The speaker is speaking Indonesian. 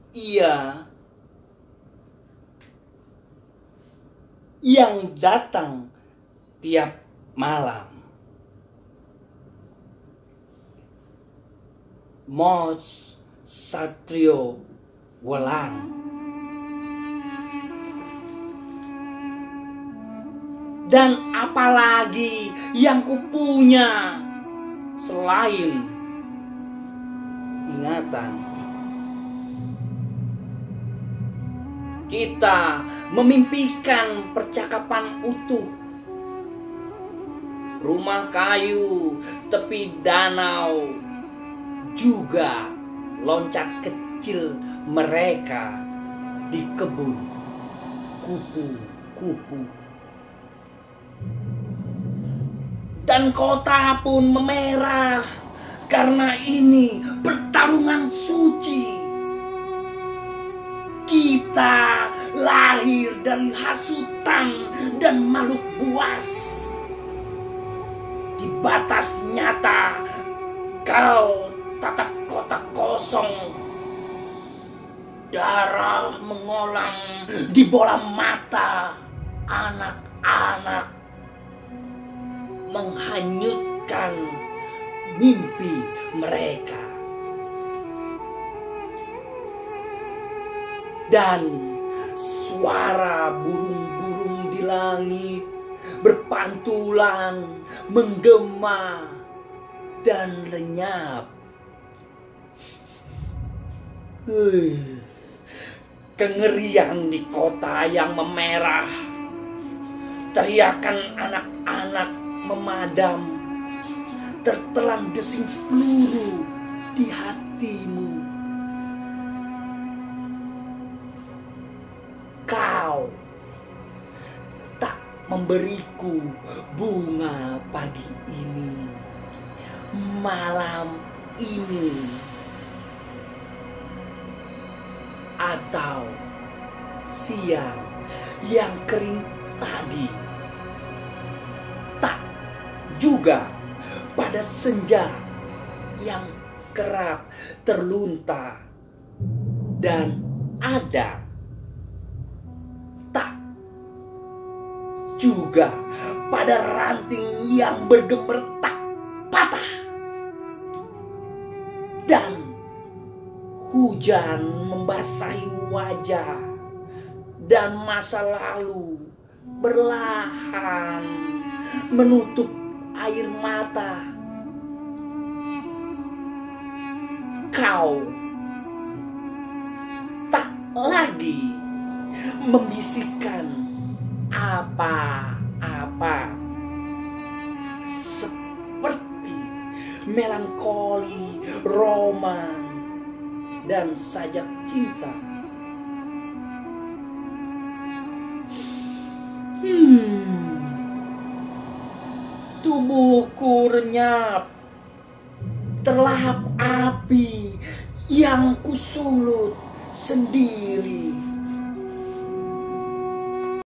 Ia yang datang tiap malam. Mos Satrio Welang. Dan apalagi yang kupunya selain ingatan. Kita memimpikan percakapan utuh. Rumah kayu, tepi danau, juga loncat kecil mereka di kebun kupu-kupu. Dan kota pun memerah karena ini pertarungan suci. Kita lahir dari hasutan dan makhluk buas. Di batas nyata kau tatap kota kosong. Darah mengolang di bola mata anak-anak, menghanyutkan mimpi mereka. Dan suara burung-burung di langit berpantulan, menggema dan lenyap. Kengerian di kota yang memerah. Teriakan anak-anak memadam. Tertelan desing peluru di hatimu. Kau tak memberiku bunga pagi ini, malam ini, atau siang yang kering tadi. Tak juga pada senja yang kerap terlunta dan ada. Tak juga pada ranting yang bergemertak patah. Dan hujan membasahi wajah dan masa lalu perlahan menutup air mata. Kau tak lagi membisikkan apa-apa, seperti melankoli, roman, dan sajak cinta. Tubuhku renyap, terlahap api yang kusulut sendiri.